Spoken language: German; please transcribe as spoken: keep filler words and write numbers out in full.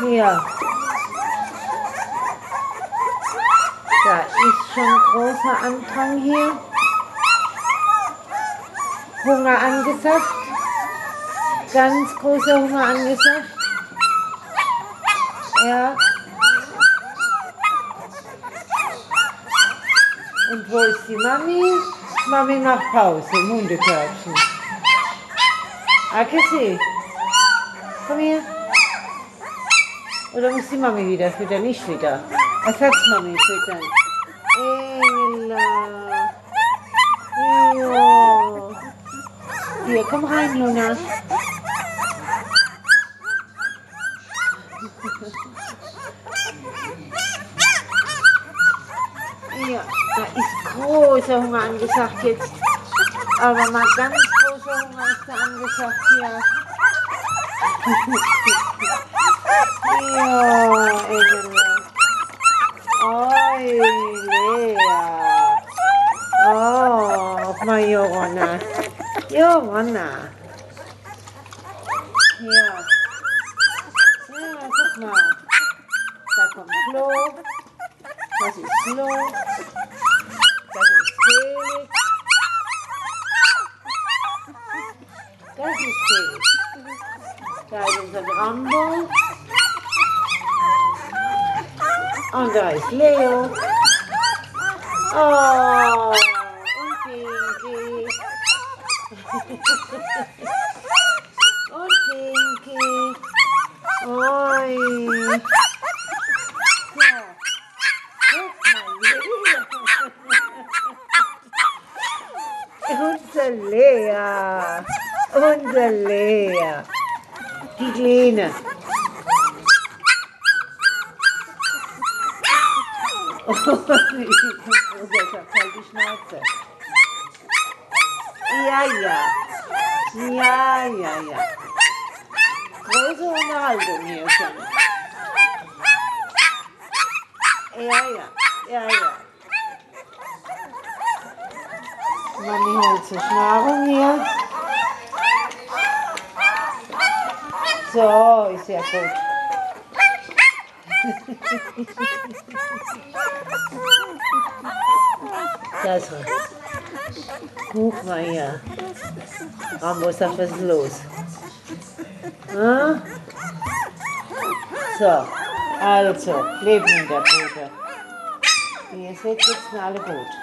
Hier. Da ist schon großer Andrang hier. Hunger angesagt. Ganz großer Hunger angesagt. Ja. Und wo ist die Mami? Mami macht Pause im Hundekörbchen. Akessi, komm her. Oder muss die Mami wieder füttern? Nicht wieder. Ersatzmami füttern. Engela. Ja. Hier, komm rein, Luna. Ja, da ist großer Hunger angesagt jetzt. Aber mal ganz großer Hunger ist da angesagt hier. Ja, Engela. Oi, Lea. Oh, mein Johanna. Johanna. Ja. Ja, guck mal. Da kommt Flo. Das ist Flo. Das ist Felix. Das ist Felix. Da ist unser Rambo. Und da ist Leo. Oh, und Pinky. Und Pinky. Oi. Unser Lea, unser Lea, die Kleine. Oh, ich hab halt die Schnauze. Ja, ja, ja, ja, ja. Große Unterhaltung hier schon. Ja, ja, ja, ja. Mami holt zur Nahrung hier. So, ist ja gut. Das war. Guck mal hier. Rambo sagt, was ist los? Hm? So, also, Leben in der Bude. Wie ihr seht, geht's mir alle gut.